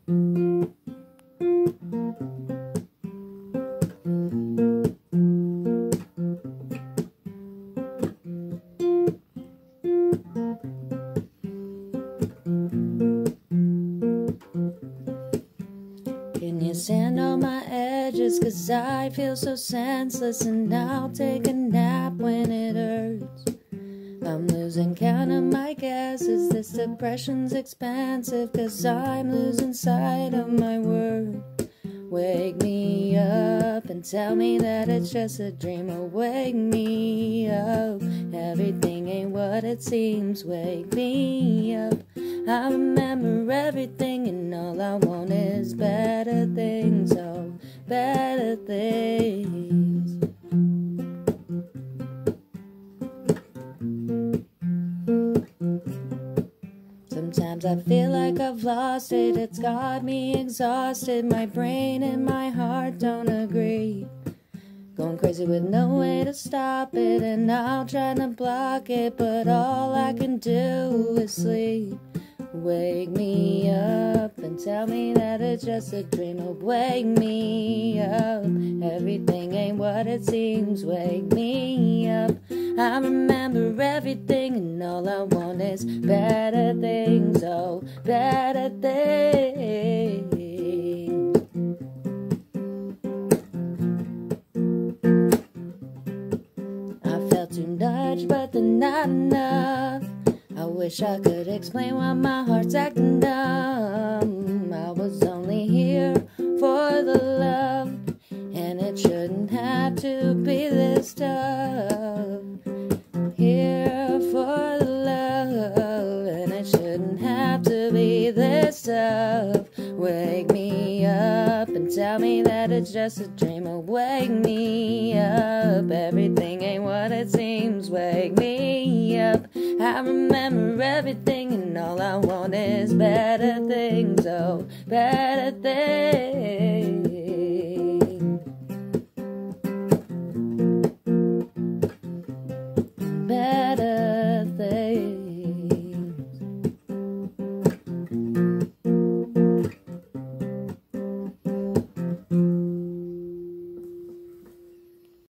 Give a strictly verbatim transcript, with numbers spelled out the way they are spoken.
Can you stand on my edges? Cause I feel so senseless, and I'll take a nap when it hurts. I'm losing count of my guesses. This depression's expensive, cause I'm losing sight of my worth. Wake me up and tell me that it's just a dream, or wake me up, everything ain't what it seems. Wake me up, I remember everything, and all I want is better things, oh, better things. Sometimes I feel like I've lost it, it's got me exhausted. My brain and my heart don't agree. Going crazy with no way to stop it, and I'll try to block it, but all I can do is sleep. Wake me up and tell me that it's just a dream. Oh, wake me up, everything ain't what it seems. Wake me up, I remember everything, and all I want is better things, oh, better things. I felt too much, but then not enough. I wish I could explain why my heart's acting dumb. I was only here for the love, and it shouldn't have to be this tough. Here for the love, and it shouldn't have to be this tough. Wake me up and tell me that it's just a dream. Oh, wake me up, everything ain't what it seems. Wake me up, I remember everything, and all I want is better things, oh, better things.